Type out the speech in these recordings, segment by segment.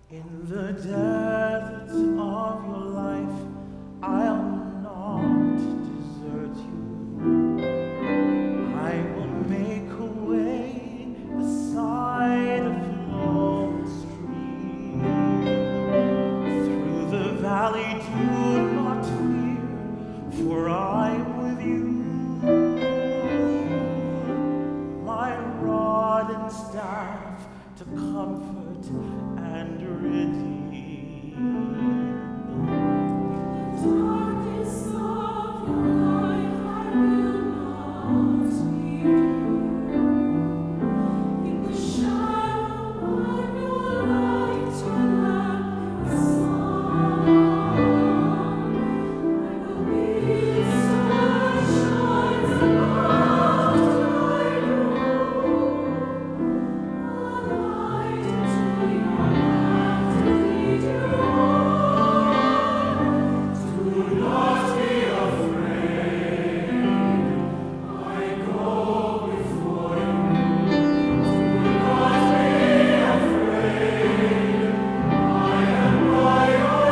In the deserts of your life, I'll not desert you. I will make a way beside a flowing stream. Through the valley, do not fear, for I'm with you. My rod and staff to comfort and redeem. The darkness of your life I will not leave you. In the shadow of your light, your lamp is on. I will be the sun that shines above you. A light into your path to lead you on. Do not be afraid. I go before you. Do not be afraid. I am by your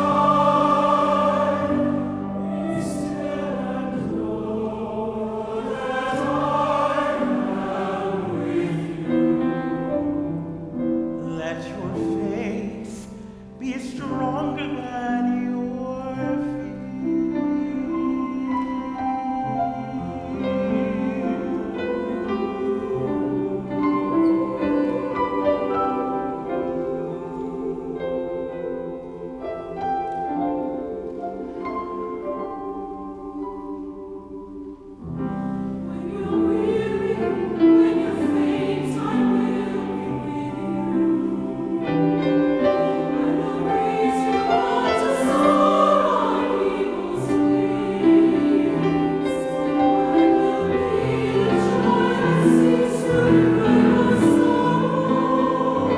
side. Be still and know that I am with you. Let your faith be stronger than your When you're weary, when you're faint, I will be with you. I will raise you up to soar on eagle's wings. I will be the joy that sees through your sorrow.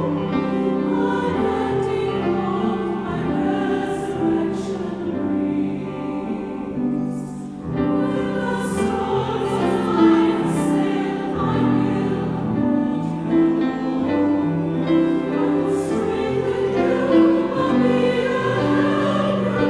Unending hope my resurrection brings. When the storms of life assail, I will hold you. I will strengthen you, I'll be your helper.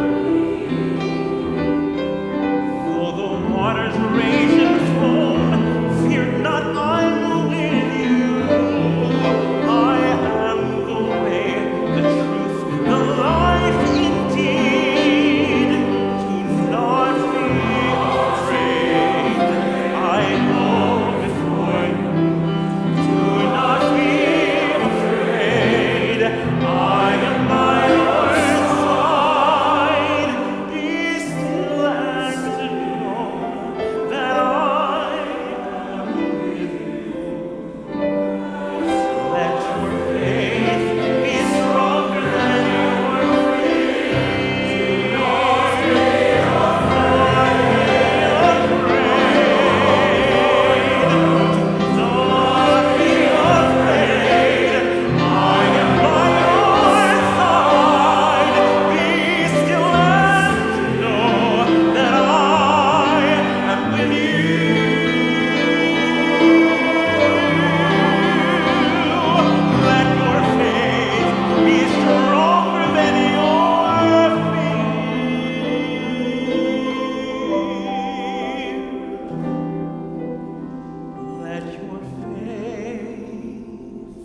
Though the waters rage and foam, fear not, I'm with you. I am the way, the truth, the life indeed. Do not be afraid. I go before you. Do not be afraid. I am by your side. Be still and know that I am with you. Let your faith be stronger than your fear. Do not be afraid. I am by your side. Be still and know that I am with you. Let your faith be stronger than your fear. Let your faith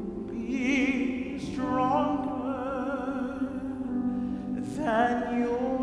be stronger than your